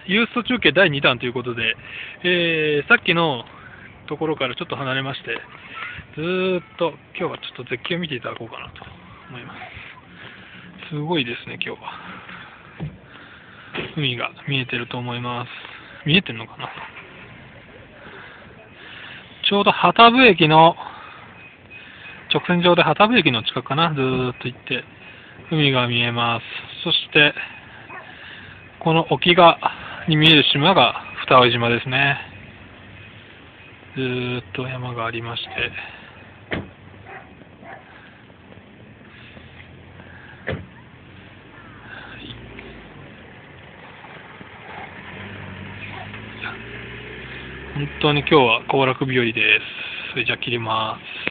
ユースト中継第2弾ということで、さっきのところからちょっと離れまして、ずーっと今日はちょっと絶景を見ていただこうかなと思います。すごいですね、今日は。海が見えてると思います。見えてるのかな。ちょうど旗生駅の、直線上で旗生駅の近くかな、ずーっと行って、海が見えます。そして、この沖に見える島が二追島ですね。ずーっと山がありまして、本当に今日は行楽日和です。それじゃあ切ります。